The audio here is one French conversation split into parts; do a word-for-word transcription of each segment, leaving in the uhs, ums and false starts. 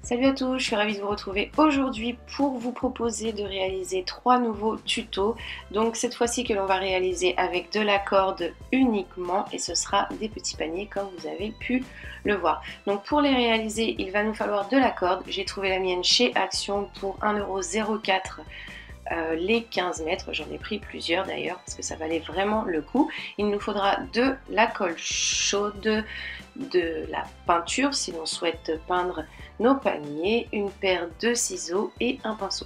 Salut à tous, je suis ravie de vous retrouver aujourd'hui pour vous proposer de réaliser trois nouveaux tutos. Donc cette fois-ci que l'on va réaliser avec de la corde uniquement et ce sera des petits paniers comme vous avez pu le voir. Donc pour les réaliser, il va nous falloir de la corde. J'ai trouvé la mienne chez Action pour un euro zéro quatre euh, les quinze mètres. J'en ai pris plusieurs d'ailleurs parce que ça valait vraiment le coup. Il nous faudra de la colle chaude, de la peinture si l'on souhaite peindre nos paniers, une paire de ciseaux et un pinceau.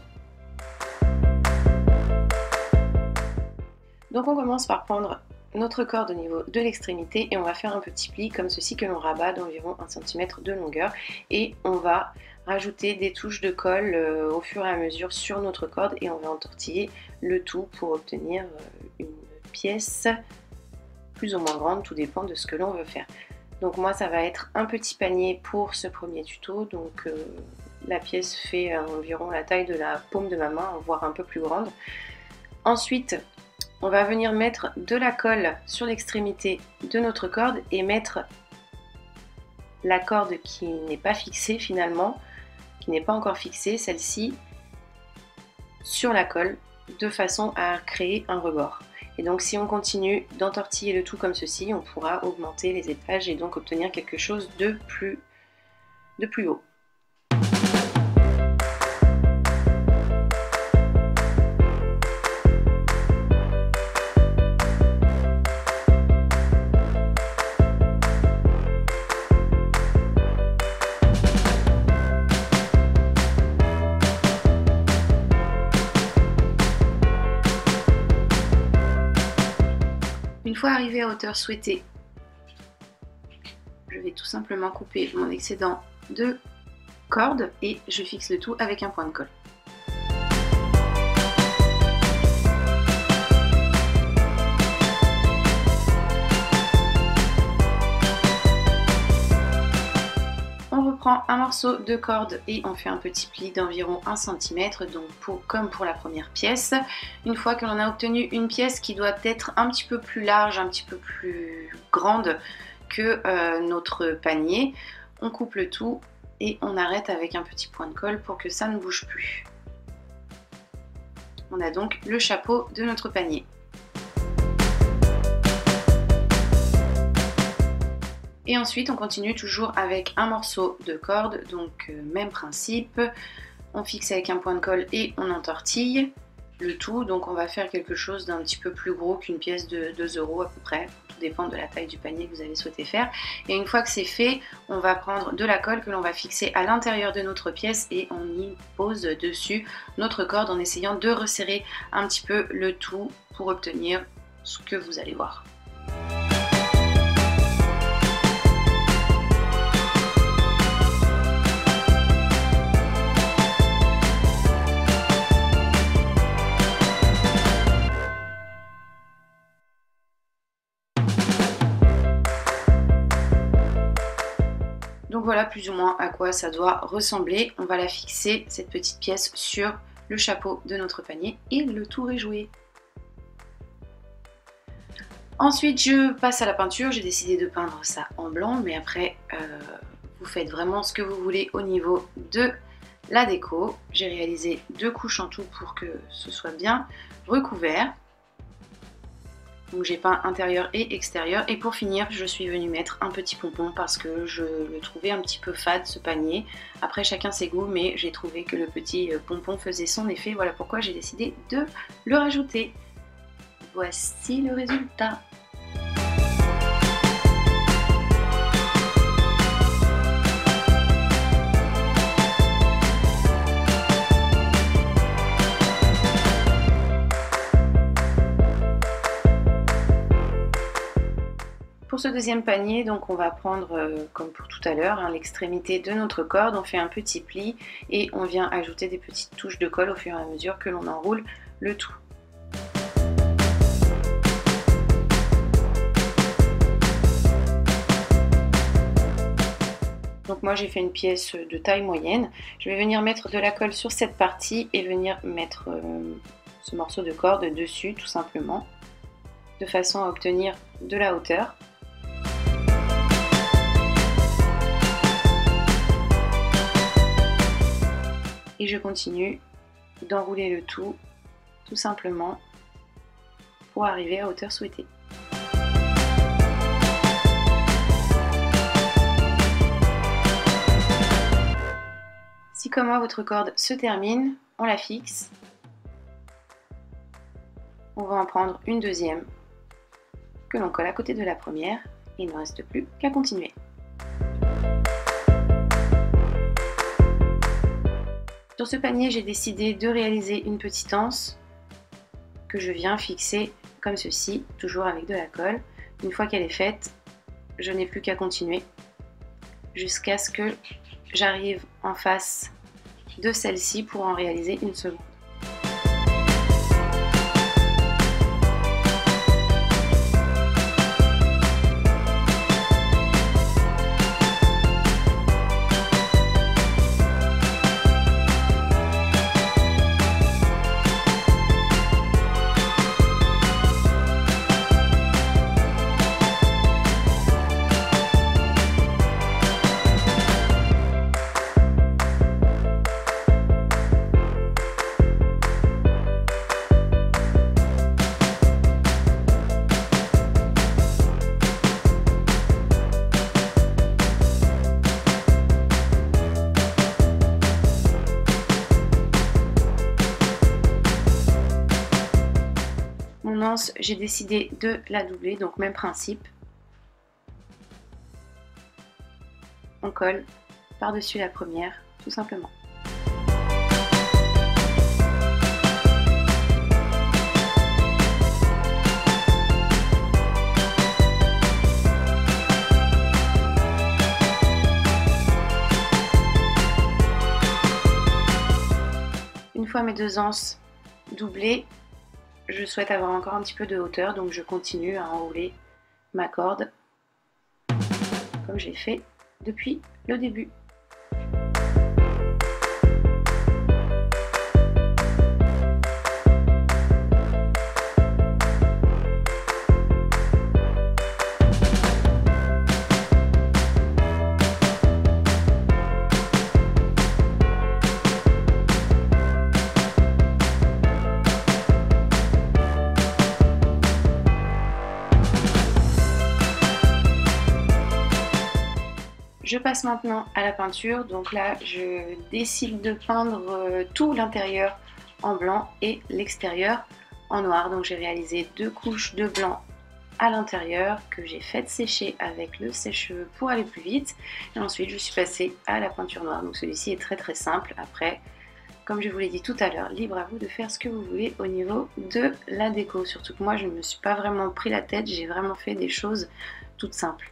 Donc on commence par prendre notre corde au niveau de l'extrémité et on va faire un petit pli comme ceci que l'on rabat d'environ un centimètre de longueur et on va rajouter des touches de colle euh, au fur et à mesure sur notre corde et on va entortiller le tout pour obtenir euh, une pièce plus ou moins grande, tout dépend de ce que l'on veut faire. Donc moi ça va être un petit panier pour ce premier tuto, donc euh, la pièce fait environ la taille de la paume de ma main, voire un peu plus grande. Ensuite on va venir mettre de la colle sur l'extrémité de notre corde et mettre la corde qui n'est pas fixée finalement, qui n'est pas encore fixée, celle-ci, sur la colle de façon à créer un rebord. Et donc si on continue d'entortiller le tout comme ceci, on pourra augmenter les étages et donc obtenir quelque chose de plus, de plus haut. Une fois arrivé à hauteur souhaitée, je vais tout simplement couper mon excédent de corde et je fixe le tout avec un point de colle. On reprend un morceau de corde et on fait un petit pli d'environ un centimètre, donc pour, comme pour la première pièce. Une fois que l'on a obtenu une pièce qui doit être un petit peu plus large, un petit peu plus grande que euh, notre panier, on coupe le tout et on arrête avec un petit point de colle pour que ça ne bouge plus. On a donc le chapeau de notre panier. Et ensuite on continue toujours avec un morceau de corde, donc euh, même principe, on fixe avec un point de colle et on entortille le tout, donc on va faire quelque chose d'un petit peu plus gros qu'une pièce de deux euros à peu près, tout dépend de la taille du panier que vous avez souhaité faire. Et une fois que c'est fait, on va prendre de la colle que l'on va fixer à l'intérieur de notre pièce et on y pose dessus notre corde en essayant de resserrer un petit peu le tout pour obtenir ce que vous allez voir. Donc voilà plus ou moins à quoi ça doit ressembler. On va la fixer, cette petite pièce, sur le chapeau de notre panier et le tour est joué. Ensuite je passe à la peinture, j'ai décidé de peindre ça en blanc, mais après euh, vous faites vraiment ce que vous voulez au niveau de la déco. J'ai réalisé deux couches en tout pour que ce soit bien recouvert. Donc j'ai peint intérieur et extérieur et pour finir je suis venue mettre un petit pompon parce que je le trouvais un petit peu fade ce panier. Après chacun ses goûts, mais j'ai trouvé que le petit pompon faisait son effet, voilà pourquoi j'ai décidé de le rajouter. Voici le résultat. Pour ce deuxième panier, donc on va prendre, euh, comme pour tout à l'heure, hein, l'extrémité de notre corde, on fait un petit pli et on vient ajouter des petites touches de colle au fur et à mesure que l'on enroule le tout. Donc moi j'ai fait une pièce de taille moyenne. Je vais venir mettre de la colle sur cette partie et venir mettre euh, ce morceau de corde dessus tout simplement, de façon à obtenir de la hauteur. et je continue d'enrouler le tout, tout simplement, pour arriver à hauteur souhaitée. Si comme moi votre corde se termine, on la fixe. On va en prendre une deuxième que l'on colle à côté de la première et il ne reste plus qu'à continuer. Sur ce panier, j'ai décidé de réaliser une petite anse que je viens fixer comme ceci, toujours avec de la colle. Une fois qu'elle est faite, je n'ai plus qu'à continuer jusqu'à ce que j'arrive en face de celle-ci pour en réaliser une seconde. Mon anse, j'ai décidé de la doubler, donc même principe. On colle par-dessus la première, tout simplement. Une fois mes deux anses doublées, je souhaite avoir encore un petit peu de hauteur, donc je continue à enrouler ma corde comme j'ai fait depuis le début. Je passe maintenant à la peinture, donc là je décide de peindre tout l'intérieur en blanc et l'extérieur en noir. Donc j'ai réalisé deux couches de blanc à l'intérieur que j'ai fait sécher avec le sèche-cheveux pour aller plus vite. Et ensuite je suis passée à la peinture noire, donc celui-ci est très très simple. Après, comme je vous l'ai dit tout à l'heure, libre à vous de faire ce que vous voulez au niveau de la déco. Surtout que moi je ne me suis pas vraiment pris la tête, j'ai vraiment fait des choses toutes simples.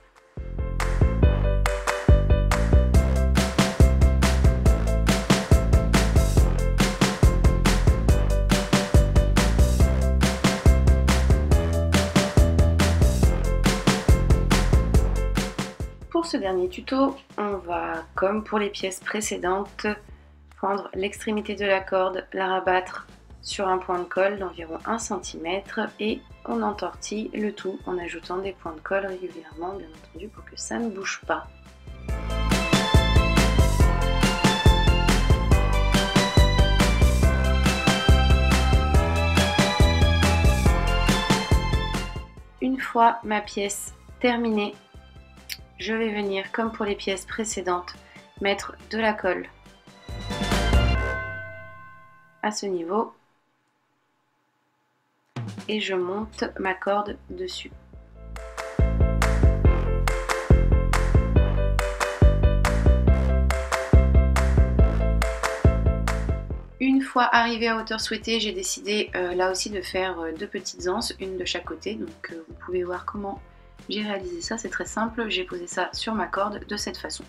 Pour ce dernier tuto, on va, comme pour les pièces précédentes, prendre l'extrémité de la corde, la rabattre sur un point de colle d'environ un centimètre et on entortille le tout en ajoutant des points de colle régulièrement, bien entendu, pour que ça ne bouge pas. Une fois ma pièce terminée, je vais venir, comme pour les pièces précédentes, mettre de la colle à ce niveau et je monte ma corde dessus. Une fois arrivé à hauteur souhaitée, j'ai décidé euh, là aussi de faire euh, deux petites anses, une de chaque côté, donc euh, vous pouvez voir comment j'ai réalisé ça, c'est très simple, j'ai posé ça sur ma corde de cette façon.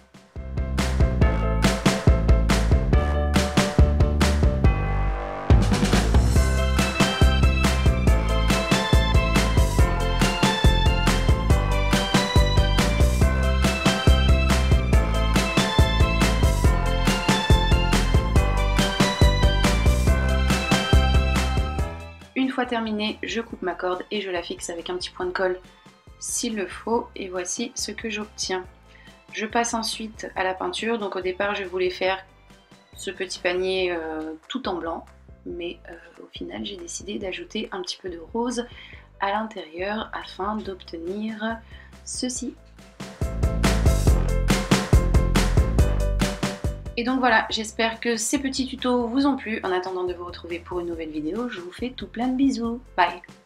Une fois terminée, je coupe ma corde et je la fixe avec un petit point de colle s'il le faut, et voici ce que j'obtiens. Je passe ensuite à la peinture. Donc au départ je voulais faire ce petit panier euh, tout en blanc, mais euh, au final j'ai décidé d'ajouter un petit peu de rose à l'intérieur afin d'obtenir ceci. Et donc voilà, j'espère que ces petits tutos vous ont plu. En attendant de vous retrouver pour une nouvelle vidéo, je vous fais tout plein de bisous. Bye!